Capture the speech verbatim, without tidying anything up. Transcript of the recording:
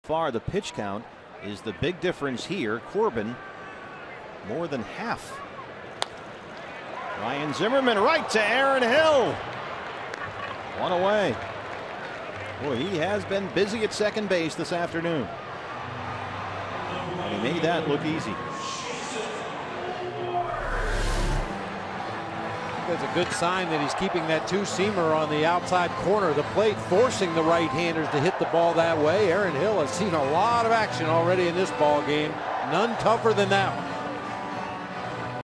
Far the pitch count is the big difference here. Corbin more than half. Ryan Zimmerman right to Aaron Hill. One away. Boy, he has been busy at second base this afternoon. And he made that look easy. That's a good sign that he's keeping that two-seamer on the outside corner of the plate, forcing the right-handers to hit the ball that way. Aaron Hill has seen a lot of action already in this ball game. None tougher than that one.